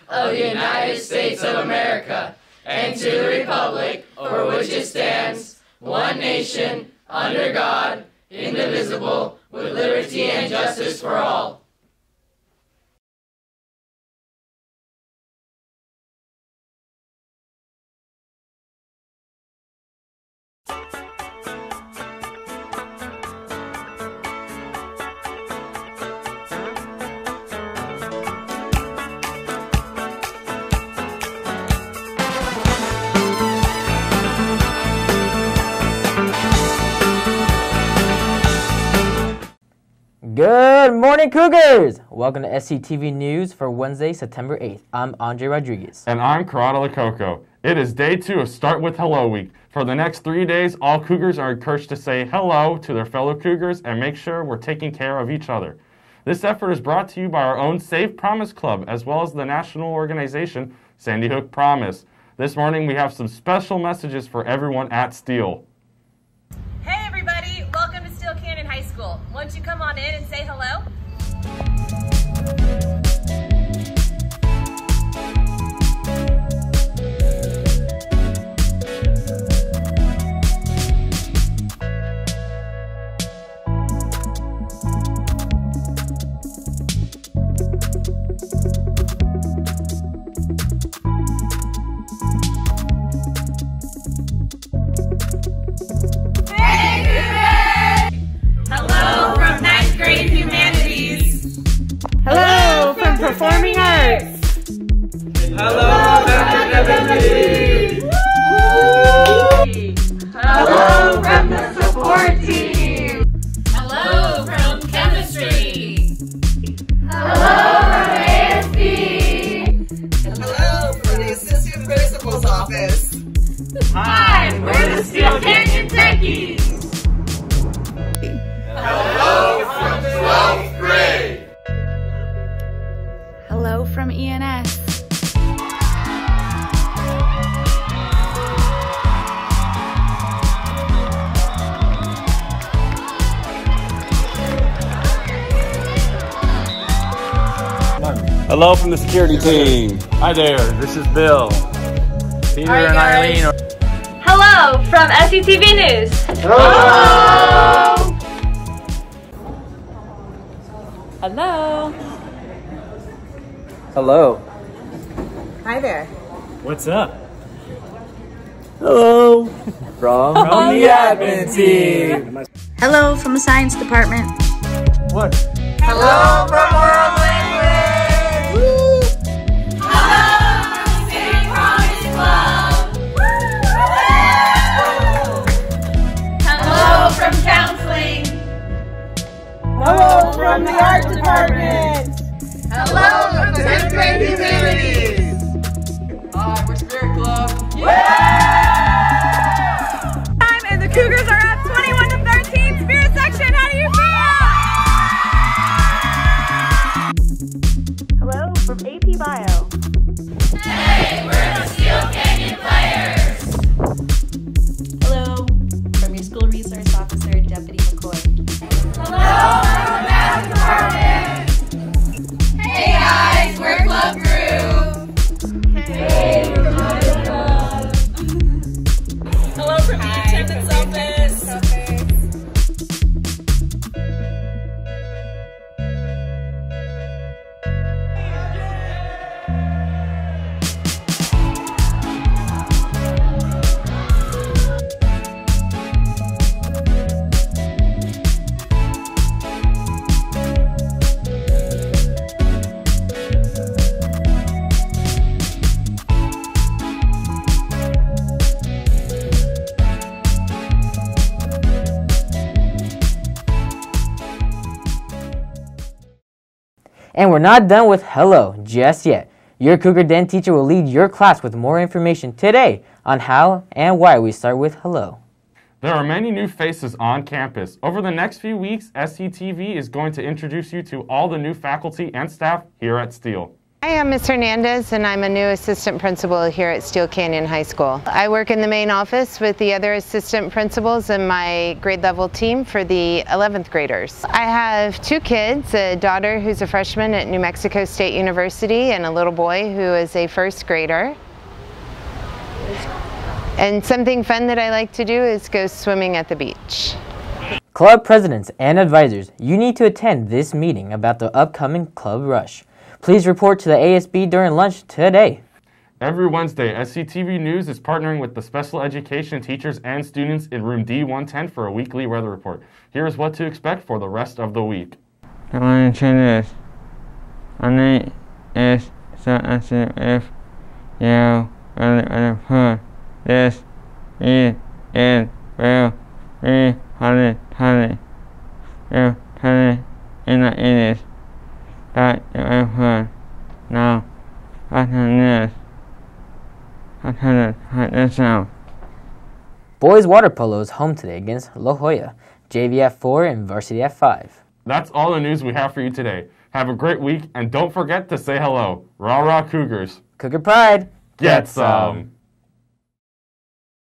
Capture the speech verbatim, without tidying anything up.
of the United States of America, and to the republic for which it stands, one nation, under God, indivisible, with liberty and justice for all. Good morning, Cougars! Welcome to S C T V News for Wednesday, September eighth. I'm Andre Rodriguez. And I'm Corrado Lococo. It is day two of Start With Hello Week. For the next three days, all Cougars are encouraged to say hello to their fellow Cougars and make sure we're taking care of each other. This effort is brought to you by our own Safe Promise Club, as well as the national organization Sandy Hook Promise. This morning, we have some special messages for everyone at Steele. Hey everybody, welcome to Steele Canyon High School. Won't you come on in and say hello? Performing arts. Hello, academy. Hello from the support team. Hello from chemistry. Hello from A S B. Hello from the assistant principal's office. Hi, we're the Steele Canyon Techies. Hello from twelfth grade. Hello from E N S. Hello from the security team. Hi there, this is Bill. Peter Hi, and guys. Eileen. Hello from S C T V News. Hello. Hello. Hello. Hi there. What's up? Hello. From, from the admin team. Hello from the science department. What? Hello from world language. Hello from the City Promise Club. Hello from counseling. Hello from the art department. Hello from the tenth grade humanities. Hi, we're Spirit Club. Time and the Cougars are up twenty-one to thirteen. Spirit section, how do you feel? Hello from A P Bio. Hey, we're the Steele Canyon players. Hello, from your school resource officer, Deputy McCoy. Hello from the math department. Hey guys, we're Club Group. Hey, we're Club Club. Hello from the attendance office. And we're not done with hello just yet. Your Cougar Den teacher will lead your class with more information today on how and why we start with hello. There are many new faces on campus. Over the next few weeks, S C T V is going to introduce you to all the new faculty and staff here at Steele. Hi, I'm Miz Hernandez, and I'm a new assistant principal here at Steel Canyon High School. I work in the main office with the other assistant principals and my grade level team for the eleventh graders. I have two kids, a daughter who's a freshman at New Mexico State University and a little boy who is a first grader. And something fun that I like to do is go swimming at the beach. Club presidents and advisors, you need to attend this meeting about the upcoming Club Rush. Please report to the A S B during lunch today. Every Wednesday, S C T V News is partnering with the special education teachers and students in room D one ten for a weekly weather report. Here's what to expect for the rest of the week. I want to change this. On it is so as if you really put this in it will be honey honey. You tell it in the English. That you ever now after this after this out. Boys water polo is home today against La Jolla, J V at four and varsity at five. That's all the news we have for you today. Have a great week and don't forget to say hello. Rah rah Cougars. Cougar pride. Get some.